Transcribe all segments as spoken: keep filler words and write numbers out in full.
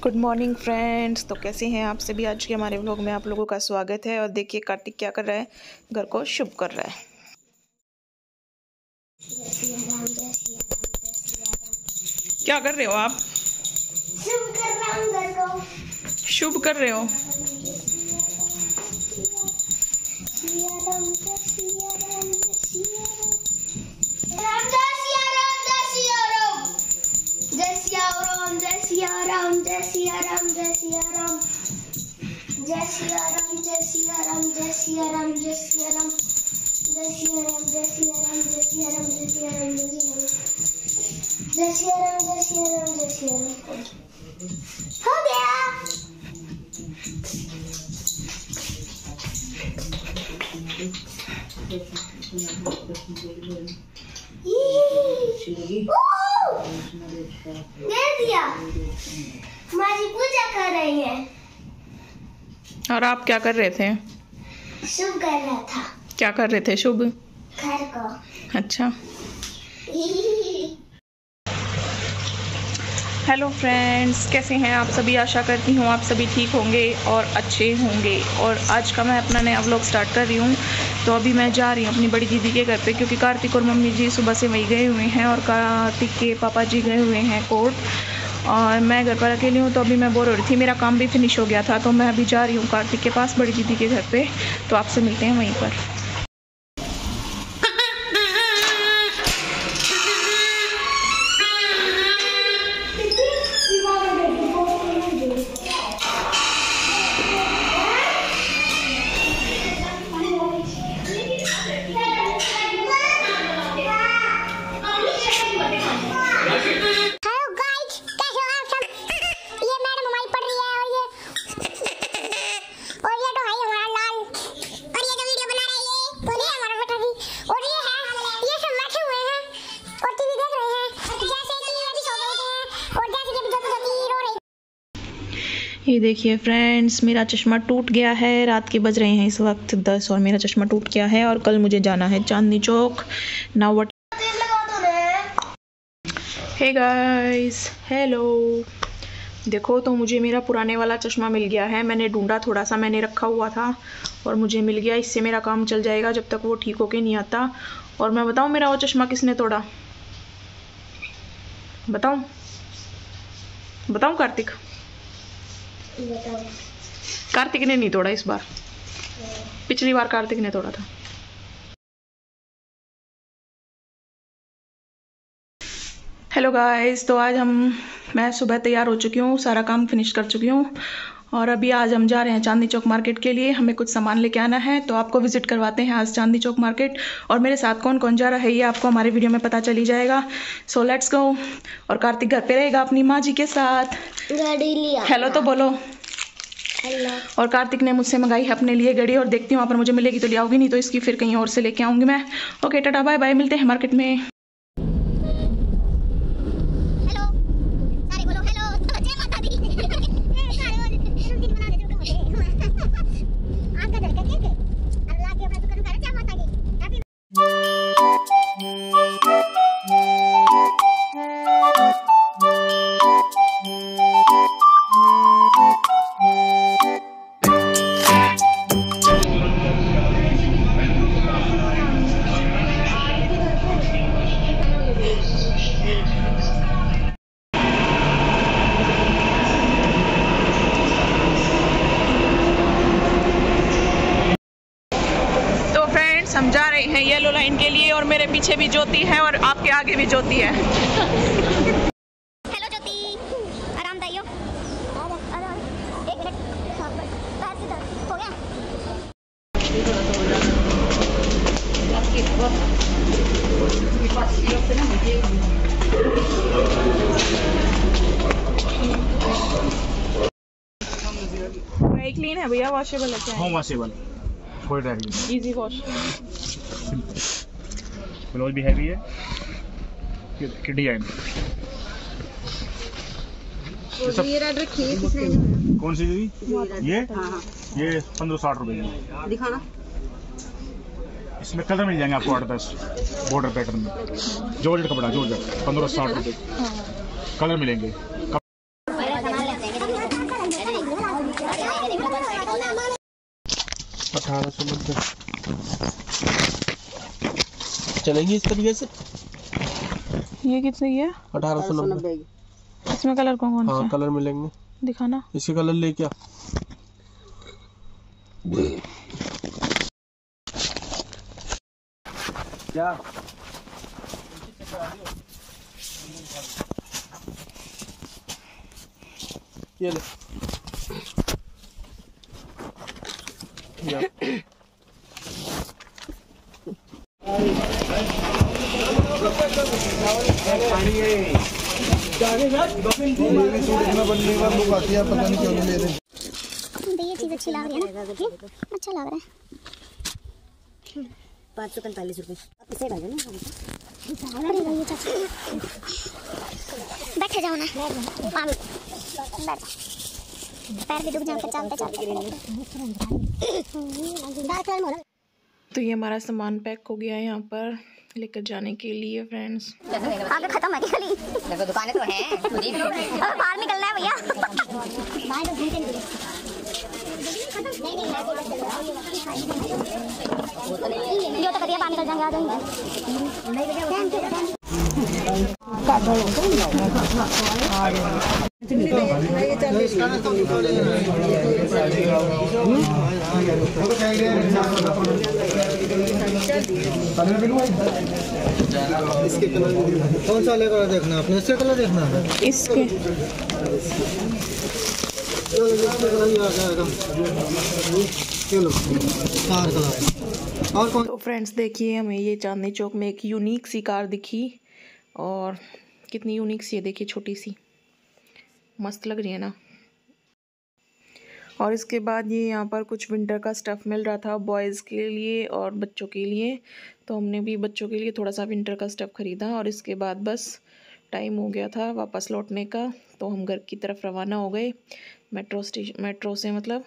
Good morning friends. तो कैसे हैं आप सभी। आज के हमारे व्लॉग में आप लोगों का स्वागत है। और देखिए कार्तिक क्या कर रहा है, घर को शुभ कर रहा है। क्या कर रहे हो आप? शुभ कर रहा हूं घर को। शुभ कर रहे हो? जय सिया राम जय सिया राम जय सिया राम जय सिया राम जय सिया राम जय सिया राम जय सिया राम जय सिया राम जय सिया राम जय सिया राम जय सिया राम। हो गया। दे दिया। माँ जी पूजा कर रही है। और आप क्या कर रहे थे? शुभ कर रहा था। क्या कर रहे थे शुभ? घर को। अच्छा। हेलो फ्रेंड्स, कैसे हैं आप सभी। आशा करती हूँ आप सभी ठीक होंगे और अच्छे होंगे। और आज का मैं अपना नया व्लॉग स्टार्ट कर रही हूँ। तो अभी मैं जा रही हूँ अपनी बड़ी दीदी के घर पे, क्योंकि कार्तिक और मम्मी जी सुबह से वहीं गए हुए हैं और कार्तिक के पापा जी गए हुए हैं कोर्ट। और मैं घर पर अकेली हूँ। तो अभी मैं बोर हो रही थी, मेरा काम भी फिनिश हो गया था। तो मैं अभी जा रही हूँ कार्तिक के पास बड़ी दीदी के घर पे। तो आपसे मिलते हैं वहीं पर। ये देखिए फ्रेंड्स, मेरा चश्मा टूट गया है। रात के बज रहे हैं इस वक्त दस और मेरा चश्मा टूट गया है। और कल मुझे जाना है Chandni Chowk. Now what. Hey guys, hello. देखो तो मुझे मेरा पुराने वाला चश्मा मिल गया है। मैंने ढूंढा, थोड़ा सा मैंने रखा हुआ था और मुझे मिल गया। इससे मेरा काम चल जाएगा जब तक वो ठीक होके नहीं आता। और मैं बताऊं मेरा वो चश्मा किसने तोड़ा? बताऊं बताऊं कार्तिक? कार्तिक ने नहीं तोड़ा इस बार, पिछली बार कार्तिक ने तोड़ा था। हेलो गाइस, तो आज हम मैं सुबह तैयार हो चुकी हूँ, सारा काम फिनिश कर चुकी हूँ। और अभी आज हम जा रहे हैं चांदनी चौक मार्केट के लिए। हमें कुछ सामान लेके आना है, तो आपको विजिट करवाते हैं आज चांदनी चौक मार्केट। और मेरे साथ कौन कौन जा रहा है ये आपको हमारे वीडियो में पता चल ही जाएगा। So let's go. और कार्तिक घर पे रहेगा अपनी माँ जी के साथ। गाड़ी लिया। हेलो तो बोलो। हेलो। और कार्तिक ने मुझसे मंगाई है अपने लिए घड़ी, और देखती हूँ वहाँ पर मुझे मिलेगी तो ले आऊंगी, नहीं तो इसकी फिर कहीं और से लेके आऊंगी मैं। ओके, टाटा बाय बाय, मिलते हैं मार्केट में। हम जा रहे हैं येलो लाइन के लिए, और मेरे पीछे भी ज्योति है और आपके आगे भी ज्योति है। हेलो ज्योति, आराम दाइयो। एक मिनट, हो गया। ड्राई क्लीन है भैया, वॉशेबल है क्या? हाँ वॉशेबल, कोई ड्राई नहीं, इजी वॉश। ब्लाउज भी हैवी है कि डिजाइन। ये रेड रखी है किसने? कौन सी दीदी? ये ये पंद्रह साठ रुपए की दिखाना। इसमें कलर मिल जाएंगे आपको आठ दस बॉर्डर पैटर्न में। जॉर्जेट कपड़ा, जॉर्जेट पंद्रह साठ रुपए कलर मिलेंगे। सौ नब्बे चलेंगी इस तरीके से। ये कितने है? अठारह सौ नब्बे। इसमें कलर कौन कौन सा? हाँ कलर मिलेंगे, दिखाना। इसी कलर ले क्या क्या ये ले ये चीज अच्छी लग रही है ना, अच्छा लग रहा है। पाँच सौ पैंतालीस रुपये इसे डाल देना। ये चाची बैठे जाओ ना, बैठ पैर भी दुख जाते चलते चलते। तो ये हमारा सामान पैक हो गया है यहाँ पर लेकर जाने के लिए फ्रेंड्स। आगे खत्म है खाली, देखो दुकानें तो हैं, अब बाहर निकलना है भैया। बाहर तो घूमते नहीं जो तो करिए बाहर निकल जाएंगे, आ जाएंगे। इसके कलर कौन सा लेकर देखना आपने? इसके कलर देखना है, इसके और कौन। तो फ्रेंड्स देखिए हमें ये चांदनी चौक में एक यूनिक सी कार दिखी, और कितनी यूनिक सी है देखिए, छोटी सी मस्त लग रही है ना। और इसके बाद ये यहाँ पर कुछ विंटर का स्टफ़ मिल रहा था बॉयज़ के लिए और बच्चों के लिए, तो हमने भी बच्चों के लिए थोड़ा सा विंटर का स्टफ़ ख़रीदा। और इसके बाद बस टाइम हो गया था वापस लौटने का, तो हम घर की तरफ रवाना हो गए मेट्रो स्टेशन, मेट्रो से मतलब।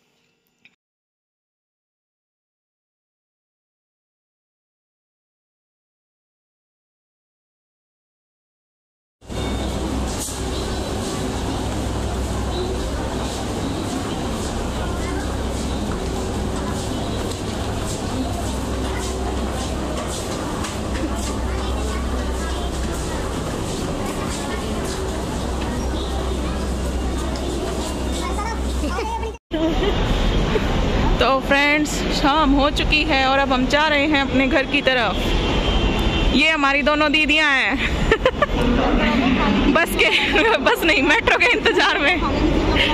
तो फ्रेंड्स शाम हो चुकी है और अब हम जा रहे हैं अपने घर की तरफ। ये हमारी दोनों दीदियां हैं बस के बस नहीं मेट्रो के इंतजार में।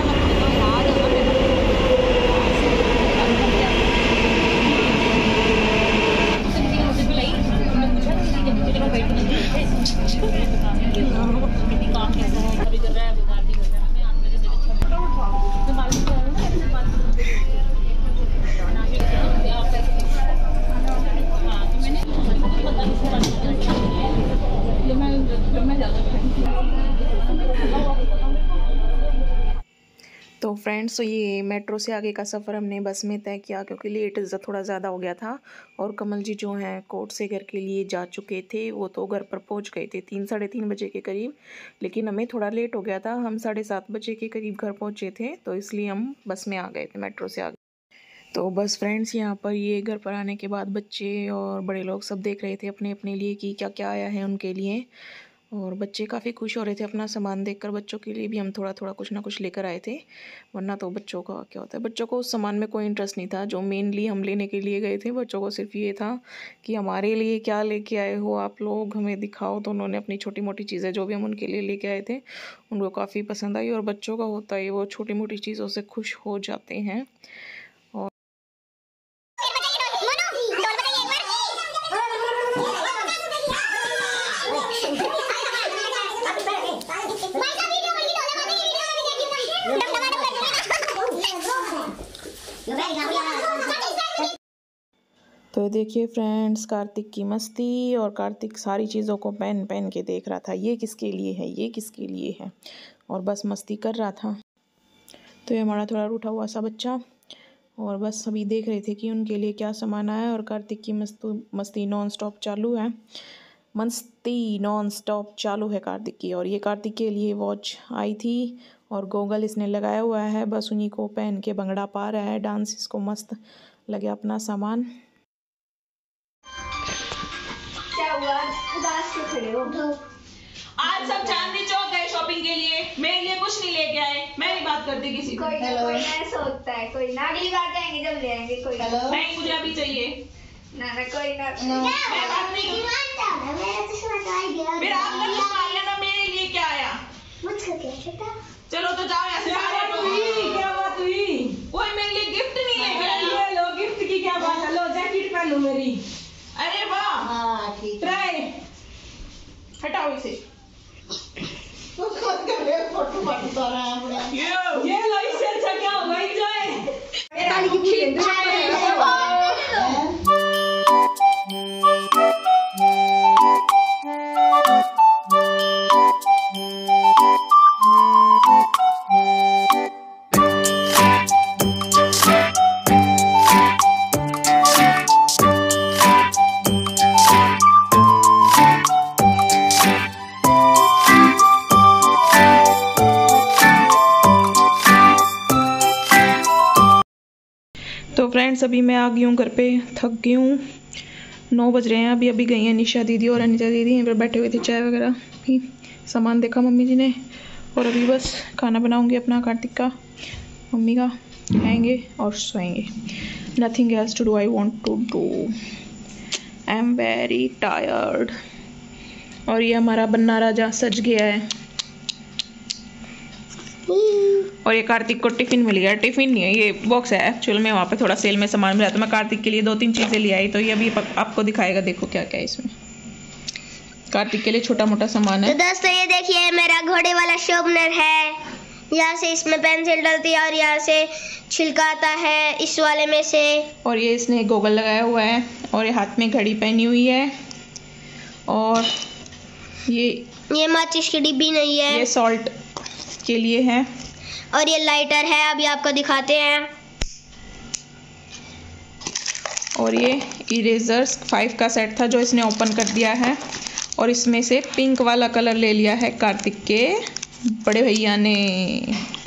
तो फ्रेंड्स तो ये मेट्रो से आगे का सफ़र हमने बस में तय किया क्योंकि लेट थोड़ा ज़्यादा हो गया था, और कमल जी जो हैं कोर्ट से घर के लिए जा चुके थे, वो तो घर पर पहुंच गए थे तीन साढ़े तीन बजे के करीब, लेकिन हमें थोड़ा लेट हो गया था, हम साढ़े सात बजे के करीब घर पहुंचे थे, तो इसलिए हम बस में आ गए थे, मेट्रो से आ गए। तो बस फ्रेंड्स यहाँ पर ये घर पर आने के बाद बच्चे और बड़े लोग सब देख रहे थे अपने अपने लिए कि क्या क्या आया है उनके लिए, और बच्चे काफ़ी खुश हो रहे थे अपना सामान देखकर। बच्चों के लिए भी हम थोड़ा थोड़ा कुछ ना कुछ लेकर आए थे, वरना तो बच्चों का क्या होता है, बच्चों को उस सामान में कोई इंटरेस्ट नहीं था जो मेनली हम लेने के लिए गए थे। बच्चों को सिर्फ ये था कि हमारे लिए क्या लेके आए हो आप लोग, हमें दिखाओ। तो उन्होंने अपनी छोटी मोटी चीज़ें जो भी हम उनके लिए लेके आए थे उनको काफ़ी पसंद आई, और बच्चों का होता है वो छोटी मोटी चीज़ों से खुश हो जाते हैं। और तो देखिए फ्रेंड्स कार्तिक की मस्ती, और कार्तिक सारी चीज़ों को पहन पहन के देख रहा था, ये किसके लिए है, ये किसके लिए है, और बस मस्ती कर रहा था। तो ये हमारा थोड़ा रूठा हुआ सा बच्चा, और बस सभी देख रहे थे कि उनके लिए क्या सामान आया, और कार्तिक की मस्त मस्ती नॉन स्टॉप चालू है, मस्ती नॉन स्टॉप चालू है कार्तिक की। और ये कार्तिक के लिए वॉच आई थी और गोगल इसने लगाया हुआ है, बस उन्हीं को पहन के भंगड़ा पा रहा है, डांस इसको मस्त लगे अपना सामान। क्या हुआ, उदास क्यों खड़े हो? आज सब चांदनी चौक गए शॉपिंग के लिए, मेरे लिए कुछ नहीं लेके आए। मैं नहीं बात करती किसी को। कोई ना, कोई ना, ऐसा होता है। कोई ना, अगली बार जाएंगे जब ले आएंगे। कोई ना, नहीं मुझे अभी चाहिए। ना ना कोई ना, मैं बात नहीं करूँ। फिर आप लोग मान लेना मेरे लिए क्या आया। मुझको क्या छटा? चलो तो जाओ यहाँ से। क्या बात हुई? कोई मेरे लिए गिफ्ट नहीं लेके आया। ये लो गिफ्ट की क्या बात है। लो जैकेट पहनो मेरी। अरे वाह, ट्राई हटाओ इसे। ये ये लो, इससे अच्छा क्या होगा। एंजॉय। तो फ्रेंड्स अभी मैं आ गई हूँ घर पे, थक गई हूँ। नौ बज रहे हैं। अभी अभी गई हैं निशा दीदी और अनिता दीदी, यहीं पर बैठे हुए थे, चाय वगैरह भी सामान देखा मम्मी जी ने। और अभी बस खाना बनाऊंगी अपना कार्तिक का, मम्मी का, खाएंगे और सोएंगे। Nothing else to do, I want to do, I am very tired. और ये हमारा बन्ना राजा सज गया है। और ये कार्तिक को टिफ़िन मिल गया। टिफ़िन नहीं है, ये बॉक्स है एक्चुअल में। वहाँ पे थोड़ा सेल में सामान मिला तो मैं कार्तिक के लिए दो तीन चीज़ें ले आई। तो ये अभी आपको दिखाएगा, देखो क्या क्या है इसमें। कार्तिक के लिए छोटा मोटा सामान है। तो दोस्तों ये देखिए मेरा घोड़े वाला शोपनर है। यहाँ से इसमें पेंसिल डलती है और यहाँ से छिलका आता है इस वाले में से। और ये इसने गोगल लगाया हुआ है और ये हाथ में घड़ी पहनी हुई है। और ये ये माचिस की डिब्बी नहीं है, ये सॉल्ट के लिए है। और ये लाइटर है, अभी आपको दिखाते हैं। और ये इरेजर्स फाइव का सेट था जो इसने ओपन कर दिया है। और इसमें से पिंक वाला कलर ले लिया है कार्तिक के बड़े भैया ने।